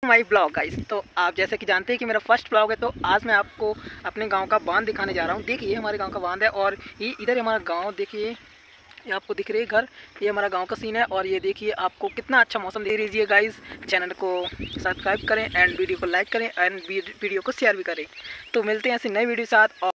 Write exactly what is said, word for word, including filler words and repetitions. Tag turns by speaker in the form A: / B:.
A: My blog guys. तो आप जैसे कि जानते हैं कि मेरा फर्स्ट ब्लॉग है, तो आज मैं आपको अपने गांव का बांध दिखाने जा रहा हूं। देखिए ये हमारे गांव का बांध है और ये इधर हमारा गांव, देखिए ये आपको दिख रही है घर, ये हमारा गांव का सीन है। और ये देखिए आपको कितना अच्छा मौसम दे लीजिए गाइस। चैनल को सब्सक्राइब करें एंड वीडियो को लाइक करें एंड वीडियो को शेयर भी करें। तो मिलते हैं ऐसी नई वीडियो साथ। और